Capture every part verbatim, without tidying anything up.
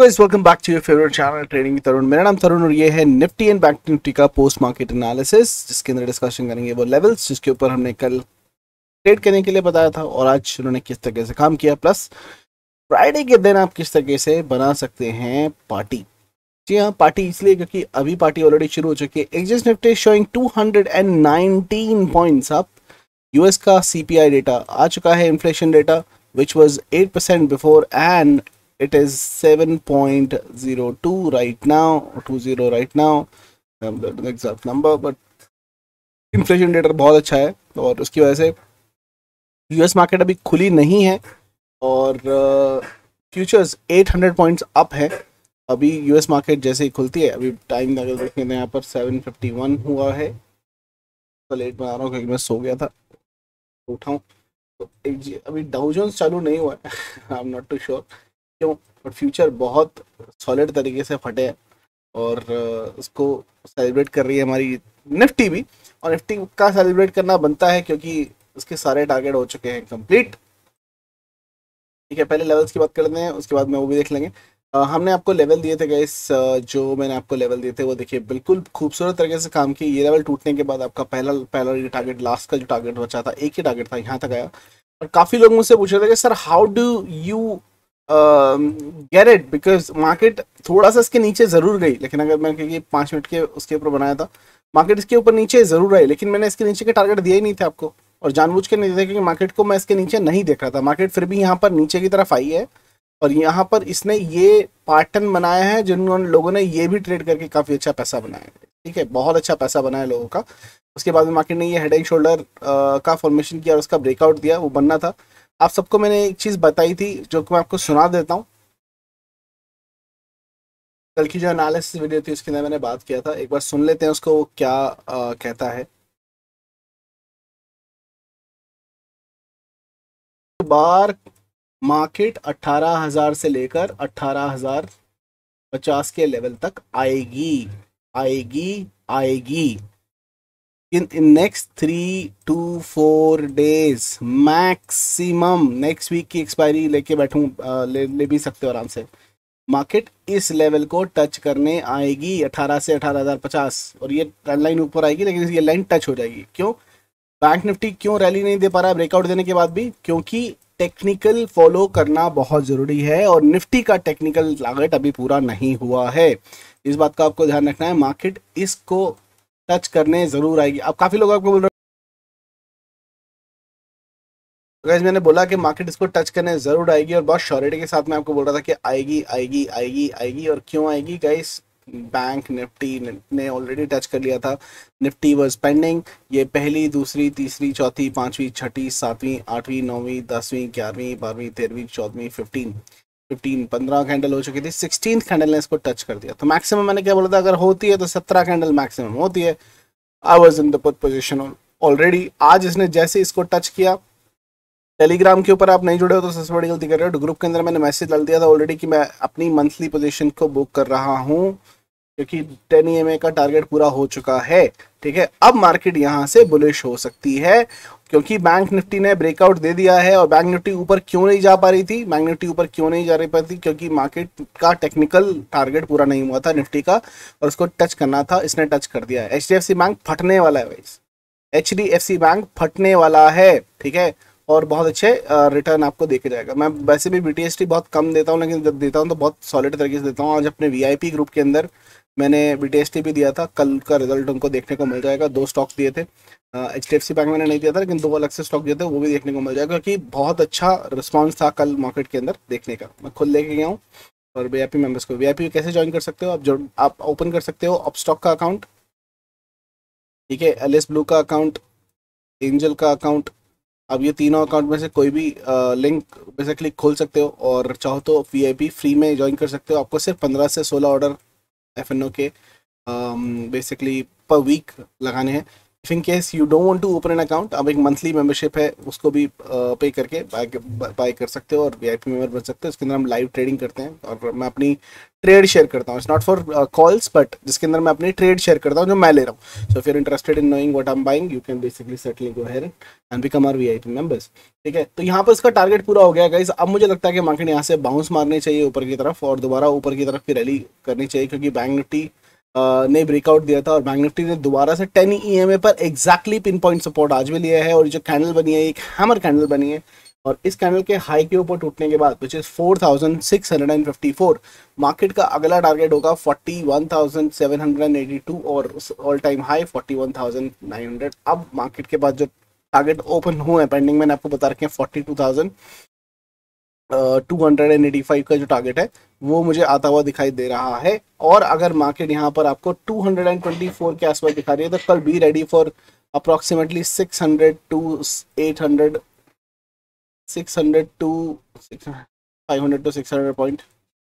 Guys, welcome back to your favourite channel trading with Tarun. मेरा नाम तरुण और ये है निफ्टी एंड बैंक निफ्टी का पोस्ट मार्केट एनालिसिस, जिसके अंदर डिस्कशन करेंगे वो लेवल्स जिसके ऊपर हमने कल ट्रेड करने के लिए बताया था और आज उन्होंने किस तरीके से काम किया, प्लस फ्राइडे के दिन आप किस तरीके से बना सकते हैं पार्टी। जी हाँ, पार्टी इसलिए क्योंकि अभी पार्टी ऑलरेडी शुरू हो चुकी है। Exchange Nifty showing two hundred nineteen points up. US का सीपीआई डेटा आ चुका है, inflation data which was eight percent before and it is seven point zero two right now or two zero right now. I'm the exact number, but inflation data बहुत अच्छा है और उसकी वजह से यूएस मार्केट अभी खुली नहीं है और फ्यूचर्स आठ सौ पॉइंट्स अप है। अभी यूएस मार्केट जैसे ही खुलती है, अभी टाइम अगर देखें तो यहाँ पर सेवन फिफ्टी वन हुआ है। तो लेट बना रहा हूँ क्योंकि मैं सो गया था, उठाऊँ तो अभी डाउ जोन्स चालू नहीं हुआ है। I am not too sure क्यों, बट फ्यूचर बहुत सॉलिड तरीके से फटे हैं और उसको सेलिब्रेट कर रही है हमारी निफ्टी भी। और निफ्टी का सेलिब्रेट करना बनता है क्योंकि उसके सारे टारगेट हो चुके हैं कंप्लीट। ठीक है, पहले लेवल्स की बात करते हैं, उसके बाद में वो भी देख लेंगे। Uh, हमने आपको लेवल दिए थे गाइस, uh, जो मैंने आपको लेवल दिए थे वो देखिए बिल्कुल खूबसूरत तरीके से काम किया। ये लेवल टूटने के बाद आपका पहला पहला ये टारगेट, लास्ट का जो टारगेट बचा था, एक ही टारगेट था, यहाँ तक आया। और काफ़ी लोग मुझसे पूछ रहे थे कि sir how do you get it, because market थोड़ा सा इसके नीचे ज़रूर गई, लेकिन अगर मैं क्योंकि पाँच मिनट के उसके ऊपर बनाया था, मार्केट इसके ऊपर नीचे ज़रूर आई, लेकिन मैंने इसके नीचे के टारगेट दिए ही नहीं थे आपको और जानबूझ के नहीं दिए क्योंकि मार्केट को मैं इसके नीचे नहीं देख रहा था। मार्केट फिर भी यहाँ पर नीचे की तरफ आई है और यहाँ पर इसने ये पैटर्न बनाया है जिन लोगों ने ये भी ट्रेड करके काफ़ी अच्छा पैसा बनाया है। ठीक है, बहुत अच्छा पैसा बनाया लोगों का। उसके बाद में मार्केट ने ये हेड एंड शोल्डर का फॉर्मेशन किया और उसका ब्रेकआउट दिया, वो बनना था। आप सबको मैंने एक चीज़ बताई थी जो कि मैं आपको सुना देता हूँ। कल की जो एनालिसिस वीडियो थी उसके अंदर मैंने बात किया था, एक बार सुन लेते हैं उसको, वो क्या आ, कहता है। बार मार्केट अठारह हज़ार से लेकर अठारह हज़ार पचास के लेवल तक आएगी आएगी आएगी in in next three to four days maximum. Next week की एक्सपायरी लेके बैठूं, ले, ले भी सकते हो आराम से। मार्केट इस लेवल को टच करने आएगी अठारह से अठारह हज़ार पचास और ये ट्रेंड लाइन ऊपर आएगी, लेकिन ये लाइन टच हो जाएगी। क्यों बैंक निफ्टी क्यों रैली नहीं दे पा रहा है ब्रेकआउट देने के बाद भी? क्योंकि टेक्निकल फॉलो करना बहुत ज़रूरी है और निफ्टी का टेक्निकल टारगेट अभी पूरा नहीं हुआ है। इस बात का आपको ध्यान रखना है। मार्केट इसको टच करने ज़रूर आएगी। अब काफ़ी लोग आपको बोल रहे हैं, मैंने बोला कि मार्केट इसको टच करने ज़रूर आएगी और बहुत श्योरिटी के साथ मैं आपको बोल रहा था कि आएगी आएगी आएगी आएगी। और क्यों आएगी गाइस? बैंक निफ्टी ने ऑलरेडी टच कर लिया था। Nifty was pending. ये पहली, दूसरी, तीसरी, चौथी, पांचवी, छठी, सातवीं, आठवीं, नौवीं, दसवीं, ग्यारहवीं, बारहवीं, तेरहवीं, चौदहवीं, फिफ्टीन फिफ्टीन पंद्रह कैंडल हो चुकी थी। सिक्सटीन कैंडल ने इसको टच कर दिया। तो मैक्सिमम मैंने क्या बोला था, अगर होती है तो सत्रह कैंडल मैक्सिमम होती है। I was in the put position already. आज इसने जैसे इसको टच किया, टेलीग्राम के ऊपर आप नहीं जुड़े हो तो सबसे बड़ी गलती कर रहे हो। ग्रुप के अंदर मैंने मैसेज डाल दिया था ऑलरेडी कि मैं अपनी मंथली पोजीशन को बुक कर रहा हूँ क्योंकि टेन ई एम ए का टारगेट पूरा हो चुका है। ठीक है, अब मार्केट यहाँ से बुलिश हो सकती है क्योंकि बैंक निफ्टी ने ब्रेकआउट दे दिया है। और बैंक निफ्टी ऊपर क्यों नहीं जा पा रही थी? बैंक निफ्टी ऊपर क्यों नहीं जा रही पाती? क्योंकि मार्केट का टेक्निकल टारगेट पूरा नहीं हुआ था निफ्टी का और उसको टच करना था, इसने टच कर दिया है। H D F C bank फटने वाला है भाई, H D F C bank फटने वाला है। ठीक है, और बहुत अच्छे रिटर्न आपको देके जाएगा। मैं वैसे भी बी टी एस टी बहुत कम देता हूँ, लेकिन जब देता हूँ तो बहुत सॉलिड तरीके से देता हूँ। आज अपने वी आई पी ग्रुप के अंदर मैंने बी टी एस टी भी दिया था, कल का रिजल्ट उनको देखने को मिल जाएगा। दो स्टॉक दिए थे, H D F C bank मैंने नहीं दिया था, लेकिन दो अलग से स्टॉक दिए थे, वो भी देखने को मिल जाएगा क्योंकि बहुत अच्छा रिस्पॉन्स था कल मार्केट के अंदर देखने का। मैं खुद लेके गया हूँ। और वी आई पी मेम्बर्स को वी आई पी कैसे ज्वाइन कर सकते हो? आप जो आप ओपन कर सकते हो अप स्टॉक का अकाउंट, ठीक है, एल एस ब्लू का अकाउंट, एंजल का अकाउंट। अब ये तीनों अकाउंट में से कोई भी लिंक बेसिकली खोल सकते हो और चाहो तो वी आई पी फ्री में ज्वाइन कर सकते हो। आपको सिर्फ पंद्रह से सोलह ऑर्डर एफ एन ओ के बेसिकली पर वीक लगाने हैं। If in case you don't want to open an account, अब एक मंथली मेंबरशिप है उसको भी पे uh, करके बाय कर सकते हो और वीआईपी मेंबर बन सकते हो। इसके अंदर हम लाइव ट्रेडिंग करते हैं और मैं अपनी ट्रेड शेयर करता हूँ। It's not for calls but जिसके अंदर मैं अपनी ट्रेड शेयर करता हूँ जो मैं ले रहा हूँ। So if you are interested in knowing what I am buying, you can basically certainly go ahead and become our VIP members. ठीक है, तो यहाँ पर इसका टारगेट पूरा हो गया गाइस। अब मुझे लगता है कि मार्केट यहाँ से बाउंस मारनी चाहिए ऊपर की तरफ और दोबारा ऊपर की तरफ की रैली करनी चाहिए, क्योंकि बैंक निफ्टी ने ब्रेकआउट दिया था और बैंक निफ्टी ने दोबारा से टेन ईएमए पर एग्जैक्टली पिन पॉइंट सपोर्ट आज भी लिया है। और जो कैंडल बनी है एक हैमर कैंडल बनी है और इस कैंडल के हाई के ऊपर टूटने के बाद which is four thousand six hundred and fifty four, market का अगला टारगेट होगा forty one thousand seven hundred eighty two और all time high forty one thousand nine hundred. अब मार्केट के बाद जो टारगेट ओपन हुए हैं पेंडिंग, मैंने आपको बता रखे हैं forty two thousand two hundred and eighty five का जो टारगेट है वो मुझे आता हुआ दिखाई दे रहा है। और अगर मार्केट यहाँ पर आपको टू हंड्रेड ट्वेंटी फोर के आसपास दिखा रही है तो कल be ready for approximately six hundred to eight hundred, six hundred to five hundred to six hundred point,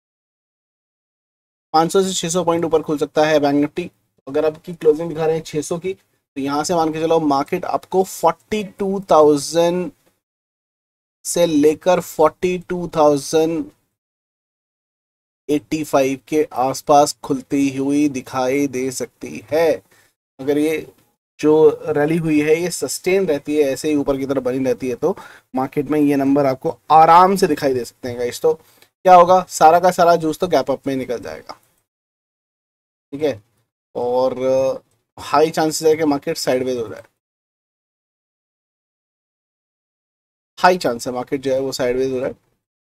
पाँच सौ से छह सौ पॉइंट ऊपर खुल सकता है बैंक निफ्टी। अगर आपकी क्लोजिंग दिखा रहे हैं छह सौ की, तो यहाँ से मान के चलो मार्केट आपको फोर्टी टू थाउजेंड से लेकर forty two thousand eighty five के आसपास खुलती हुई दिखाई दे सकती है। अगर ये जो रैली हुई है ये सस्टेन रहती है, ऐसे ही ऊपर की तरफ बनी रहती है, तो मार्केट में ये नंबर आपको आराम से दिखाई दे सकते हैं गाइस। तो क्या होगा, सारा का सारा जूस तो गैप अप में निकल जाएगा। ठीक है, और हाई चांसेस है कि मार्केट साइडवेज हो जाए, हाई चांस है मार्केट जो है वो साइडवेज हो रहा है।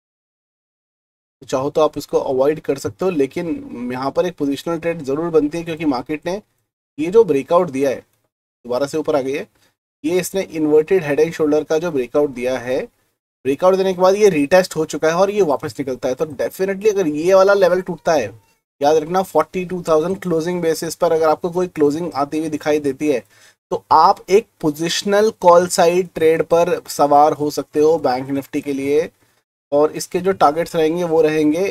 चाहो तो आप इसको अवॉइड कर सकते हो, लेकिन यहाँ पर एक पोजिशनल ट्रेड जरूर बनती है, क्योंकि मार्केट ने ये जो ब्रेकआउट दिया है दोबारा से ऊपर आ गई है, ये इसने इन्वर्टेड हेड एंड शोल्डर का जो ब्रेकआउट दिया है, ब्रेकआउट देने के बाद ये रिटेस्ट हो चुका है और ये वापस निकलता है। तो डेफिनेटली अगर ये वाला लेवल टूटता है, याद रखना forty two thousand closing basis पर अगर आपको कोई क्लोजिंग आती हुई दिखाई देती है तो आप एक पोजिशनल कॉल साइड ट्रेड पर सवार हो सकते हो बैंक निफ्टी के लिए। और इसके जो टारगेट्स रहेंगे वो रहेंगे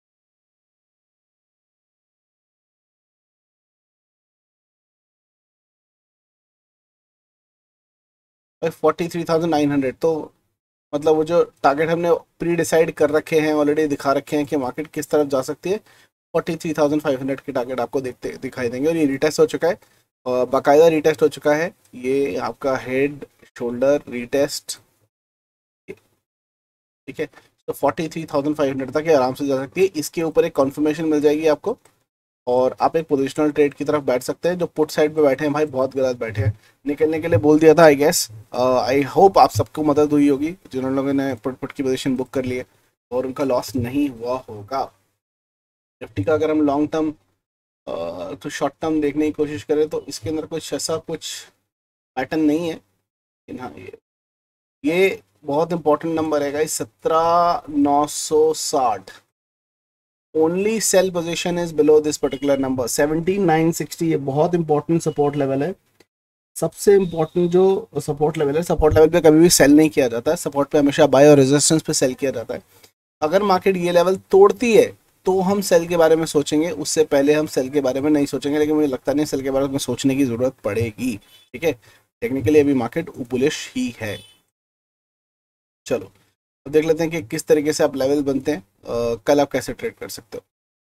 forty three thousand nine hundred. तो मतलब वो जो टारगेट हमने प्री डिसाइड कर रखे हैं, ऑलरेडी दिखा रखे हैं कि मार्केट किस तरफ जा सकती है, forty three thousand five hundred के टारगेट आपको देखते दिखाई देंगे। और ये रिटेस्ट हो चुका है और बाकायदा रिटेस्ट हो चुका है। ये आपका हेड शोल्डर रिटेस्ट, ठीक है। तो forty three thousand five hundred तक ये आराम से जा सकती है। इसके ऊपर एक कन्फर्मेशन मिल जाएगी आपको और आप एक पोजिशनल ट्रेड की तरफ बैठ सकते हैं। जो पुट साइड पे बैठे हैं भाई बहुत गलत बैठे हैं, निकलने के लिए बोल दिया था आई गेस। आई होप आप सबको मदद हुई होगी जिन लोगों ने पुट पुट की पोजीशन बुक कर ली है और उनका लॉस नहीं हुआ होगा। निफ्टी का अगर हम लॉन्ग टर्म तो शॉर्ट टर्म देखने की कोशिश करें तो इसके अंदर कुछ ऐसा कुछ पैटर्न नहीं है, लेकिन हाँ ये ये बहुत इंपॉर्टेंट नंबर है गाइस, सत्रह नौ सौ साठ। Only sell position is below this particular number seventeen nine sixty. ये बहुत इंपॉर्टेंट सपोर्ट लेवल है, सबसे इंपॉर्टेंट जो सपोर्ट लेवल है। सपोर्ट लेवल पे कभी भी सेल नहीं किया जाता है, सपोर्ट पे हमेशा बाय और रेजिस्टेंस पे सेल किया जाता है। अगर मार्केट ये लेवल तोड़ती है तो हम सेल के बारे में सोचेंगे, उससे पहले हम सेल के बारे में नहीं सोचेंगे। लेकिन मुझे लगता नहीं सेल के बारे में सोचने की जरूरत पड़ेगी। ठीक है, टेक्निकली अभी मार्केट बुलिश ही है। चलो अब देख लेते हैं कि किस तरीके से आप लेवल बनते हैं, अ, कल आप कैसे ट्रेड कर सकते हो।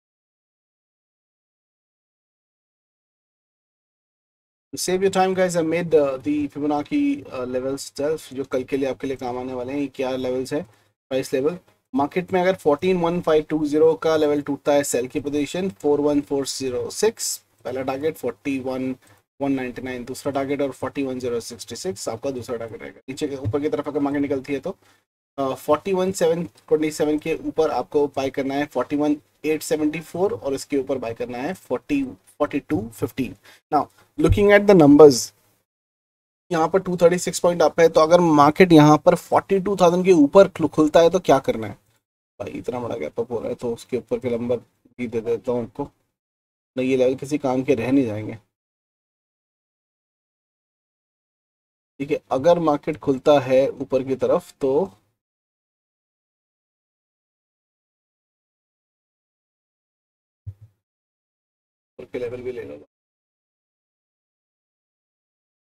Save your time guys, I made the Fibonacci levels self जो कल के लिए आपके लिए काम आने वाले हैं। ये क्या लेवल्स है, प्राइस लेवल। मार्केट में अगर fourteen one five two zero का लेवल टूटता है सेल की position, four one four zero six पहला target, forty one one ninety nine दूसरा टारगेट और forty one zero sixty six आपका दूसरा टारगेट रहेगा। नीचे के ऊपर की तरफ अगर मार्केट निकलती है तो forty one seven twenty seven के ऊपर आपको बाय करना है forty one eight seventy four और इसके ऊपर बाय करना है forty forty two fifteen. Now looking at the numbers, यहाँ पर two thirty six point up है, तो अगर मार्केट यहाँ पर फोर्टी टू थाउजेंड के ऊपर खुलता है तो क्या करना है भाई, इतना बड़ा गैप अप हो रहा है तो उसके ऊपर के नंबर भी दे देता हूँ आपको। नहीं ये लेवल किसी काम के रह नहीं जाएंगे। ठीक है, अगर मार्केट खुलता है ऊपर की तरफ तो ऊपर के लेवल भी ले लो।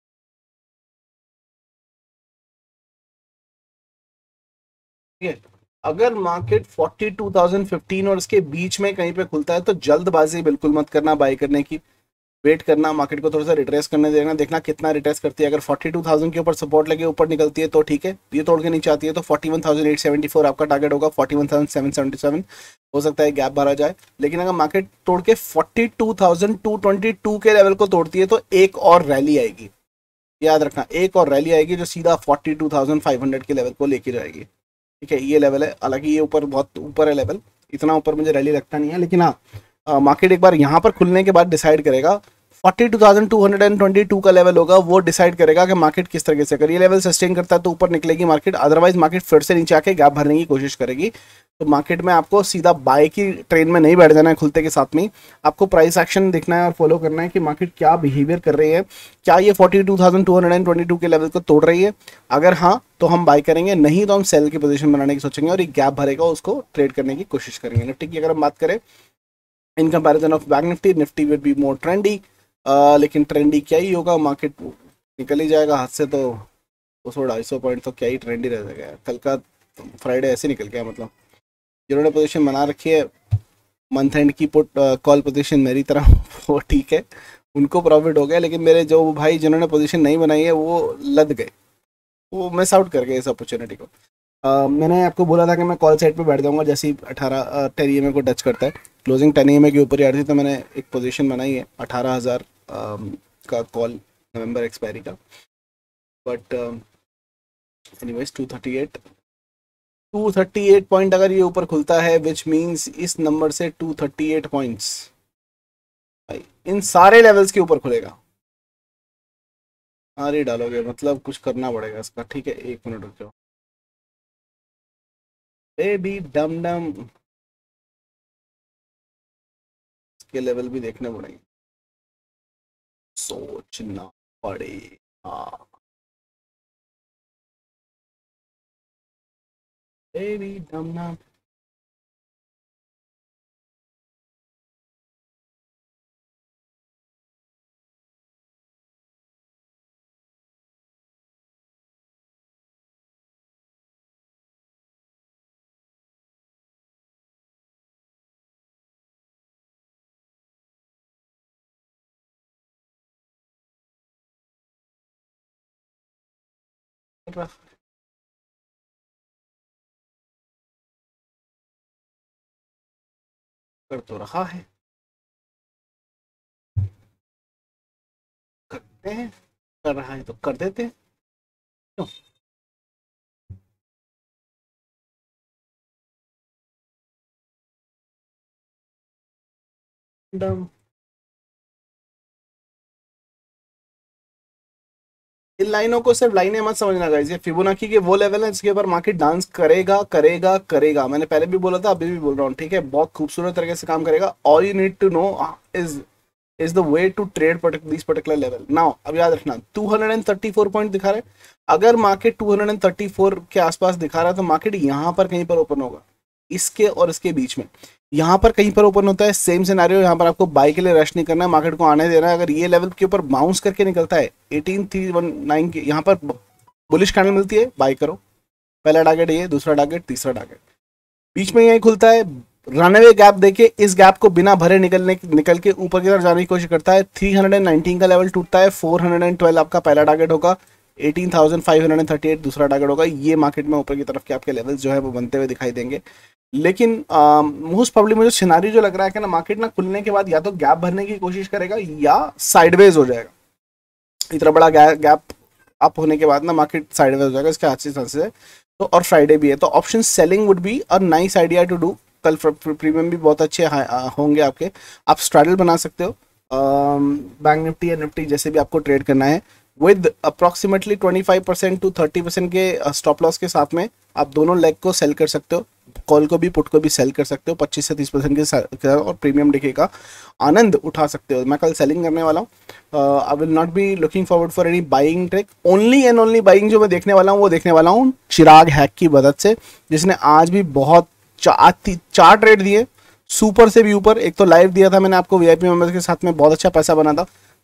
ठीक है, अगर market forty two thousand fifteen और इसके बीच में कहीं पे खुलता है तो जल्दबाजी बिल्कुल मत करना बाय करने की, वेट करना, मार्केट को थोड़ा सा रिट्रेस करने देना, देखना कितना रिट्रेस करती है। अगर फोर्टी टू थाउजेंड के ऊपर सपोर्ट लगे ऊपर निकलती है तो ठीक है, ये तोड़ के नीचे आती है तो forty one thousand eight seventy four आपका टारगेट होगा, forty one thousand seven seventy seven हो सकता है गैप भरा जाए। लेकिन अगर मार्केट तोड़ के forty two thousand two twenty two के लेवल को तोड़ती है तो एक और रैली आएगी, याद रखना, एक और रैली आएगी जो सीधा forty two thousand five hundred के लेवल को लेके जाएगी। ठीक है, ये लेवल है, हालांकि ये ऊपर बहुत ऊपर है लेवल, इतना ऊपर मुझे रैली लगता नहीं है, लेकिन हाँ मार्केट एक बार यहाँ पर खुलने के बाद डिसाइड करेगा, forty two thousand two hundred twenty two का लेवल होगा, वो डिसाइड करेगा कि मार्केट किस तरीके से, अगर ये लेवल सस्टेन करता है तो ऊपर निकलेगी मार्केट, अदरवाइज मार्केट फिर से नीचे आके गैप भरने की कोशिश करेगी। तो मार्केट में आपको सीधा बाय की ट्रेन में नहीं बैठ जाना है खुलते के साथ में, आपको प्राइस एक्शन देखना है और फॉलो करना है कि मार्केट क्या बिहेवियर कर रही है, क्या ये forty two thousand two hundred twenty two के लेवल को तोड़ रही है। अगर हाँ तो हम बाय करेंगे, नहीं तो हम सेल की पोजीशन बनाने की सोचेंगे और ये गैप भरेगा उसको ट्रेड करने की कोशिश करेंगे। निफ्टी की अगर हम बात करें in comparison of bank Nifty, Nifty will be more trendy, Uh, लेकिन ट्रेंडी क्या ही होगा, मार्केट निकल ही जाएगा हाथ से तो दो सौ ढाई सौ पॉइंट तो क्या ही ट्रेंडी रह जाएगा। कल का फ्राइडे ऐसे निकल गया, मतलब जिन्होंने पोजीशन बना रखी है मंथ एंड की पुट कॉल पोजीशन मेरी तरह वो ठीक है, उनको प्रॉफिट हो गया, लेकिन मेरे जो भाई जिन्होंने पोजीशन नहीं बनाई है वो लद गए, वो मिस आउट कर गए इस अपॉर्चुनिटी को। Uh, मैंने आपको बोला था कि मैं कॉल साइड पे बैठ जाऊंगा जैसे ही अठारह टेन ई एम ए को टच करता है, closing ten E M A के ऊपर ही आ रही थी, तो मैंने एक पोजीशन बनाई है अठारह हज़ार का कॉल नवंबर एक्सपायरी का। But anyways two thirty eight two thirty eight point अगर ये ऊपर खुलता है विच मीन्स इस नंबर से टू थर्टी एट पॉइंट्स इन सारे लेवल्स के ऊपर खुलेगा। अरे डालोगे मतलब कुछ करना पड़ेगा इसका, ठीक है एक मिनट रुक जाओ बेबी डम डम, के लेवल भी देखने पड़ेंगे, सोचना पड़ेगा बेबी डम डम। कर तो रहा है, करते हैं, कर रहा है तो कर देते हैं, क्यों? डम इन लाइनों को सिर्फ लाइनें मत समझना गाइस, ये फिबोनाची के वो लेवल है जिसके ऊपर मार्केट डांस करेगा करेगा करेगा। मैंने पहले भी बोला था, अभी भी बोल रहा हूँ, ठीक है, बहुत खूबसूरत तरीके से काम करेगा। All you need to know is is the way to trade this particular level. Now अब याद रखना टू थर्टी फोर पॉइंट दिखा रहे, अगर मार्केट टू थर्टी फोर के आसपास दिखा रहा है तो मार्केट यहाँ पर कहीं पर ओपन होगा, इसके और इसके बीच में यहाँ पर कहीं पर ओपन होता है। सेम सिनेरियो यहाँ पर आपको बाई के लिए रश नहीं करना है, मार्केट को आने देना है। अगर ये लेवल के ऊपर बाउंस करके निकलता है एटीन थ्री वन नाइन के, यहाँ पर बुलिश कैंडल मिलती है, बाई करो। पहला टारगेट ये, दूसरा टारगेट, तीसरा टारगेट, बीच में यही खुलता है, रनवे गैप देके इस गैप को बिना भरे निकलने निकल के ऊपर की तरफ जाने की कोशिश करता है। थ्री नाइनटीन का लेवल टूटता है, फोर ट्वेल्व आपका पहला टारगेट होगा, eighteen thousand five hundred thirty eight दूसरा टारगेट होगा। ये मार्केट में ऊपर की तरफ के आपके लेवल्स जो है वो बनते हुए दिखाई देंगे। लेकिन मोस्ट प्रोबेबली मुझे सिनारी जो लग रहा है कि ना मार्केट ना खुलने के बाद या तो गैप भरने की कोशिश करेगा या साइडवेज हो जाएगा। इतना बड़ा गैप अप होने के बाद ना मार्केट साइडवेज हो जाएगा, इसके अच्छे चांसेस है। तो और फ्राइडे भी है, तो option selling would be a nice idea to do. कल प्रीमियम भी बहुत अच्छे होंगे आपके, आप स्ट्रैडल बना सकते हो बैंक निफ्टी या निफ्टी जैसे भी आपको ट्रेड करना है, with approximately twenty five percent to thirty percent के स्टॉप लॉस के साथ में आप दोनों लेग को सेल कर सकते हो, कॉल को भी पुट को भी सेल कर सकते हो, पच्चीस से तीस परसेंट के और प्रीमियम डिके का आनंद उठा सकते हो। मैं कल सेलिंग करने वाला हूँ, I will not be looking forward for any buying trick, only and only buying जो मैं देखने वाला हूँ वो देखने वाला हूँ चिराग हैक की मदद से, जिसने आज भी बहुत चार चार ट्रेड दिए, सुपर से भी ऊपर। एक तो लाइव दिया था मैंने आपको वीआईपी मेंबर्स के साथ में, बहुत अच्छा पैसा बना था,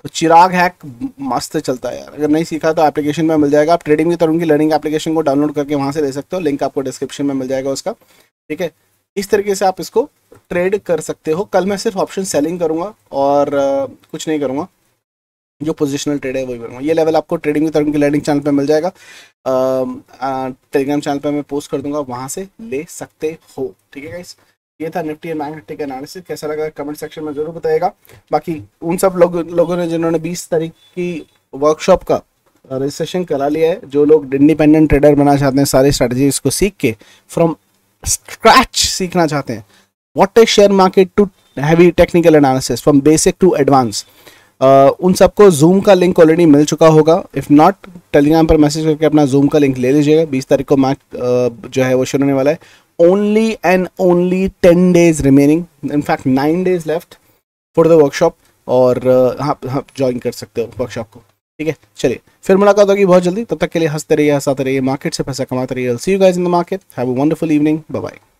तो चिराग हैक मस्त चलता है यार, अगर नहीं सीखा तो एप्लीकेशन में मिल जाएगा। आप ट्रेडिंग विद तरुण की लर्निंग एप्लीकेशन को डाउनलोड करके वहाँ से ले सकते हो, लिंक आपको डिस्क्रिप्शन में मिल जाएगा उसका, ठीक है। इस तरीके से आप इसको ट्रेड कर सकते हो। कल मैं सिर्फ ऑप्शन सेलिंग करूँगा और uh, कुछ नहीं करूँगा, जो पोजिशनल ट्रेड है वही करूँगा। ये लेवल आपको ट्रेडिंग विद तरुण की लर्निंग चैनल पे मिल जाएगा, टेलीग्राम चैनल पे मैं पोस्ट कर दूंगा, वहाँ से ले सकते हो, ठीक है गाइस। ये था निफ्टी एंड बैंक निफ्टी का एनालिसिस। कैसा लगा कमेंट सेक्शन में जरूर बताइएगा। बाकी उन सब लोग लोगों ने जिन्होंने बीस तारीख की वर्कशॉप का रजिस्ट्रेशन करा लिया है, जो लोग इंडिपेंडेंट ट्रेडर बनना चाहते हैं, सारी स्ट्रेटजीज को सीख के फ्रॉम स्क्रैच सीखना चाहते हैं, what is share market to heavy technical analysis from basic to advance, उन सबको जूम का लिंक ऑलरेडी मिल चुका होगा। इफ़ नॉट टेलीग्राम पर मैसेज करके अपना जूम का लिंक ले लीजिएगा। बीस तारीख को मैच uh, जो है वो शुरू होने वाला है। Only and only ten days remaining, in fact nine days left for the workshop, और uh, हाँ हाँ ज्वाइन कर सकते हो वर्कशॉप को, ठीक है। चलिए फिर मुलाकात होगी बहुत जल्दी, तब तक के लिए हंसते रहिए, हंसाते रहिए, मार्केट से पैसा कमाते रहिए। See you guys in the market, have a wonderful evening, bye bye.